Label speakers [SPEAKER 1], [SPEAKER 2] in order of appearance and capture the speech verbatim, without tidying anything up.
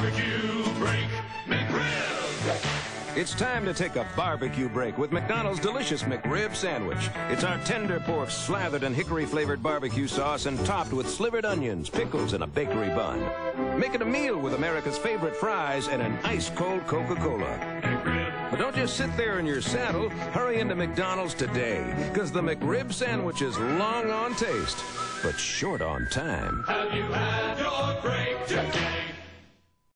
[SPEAKER 1] barbecue break. McRib!
[SPEAKER 2] It's time to take a barbecue break with McDonald's delicious McRib sandwich. It's our tender pork slathered in hickory-flavored barbecue sauce and topped with slivered onions, pickles, and a bakery bun. Make it a meal with America's favorite fries and an ice-cold Coca-Cola. But don't just sit there in your saddle. Hurry into McDonald's today, because the McRib sandwich is long on taste, but short on time.
[SPEAKER 1] Have you had your break today?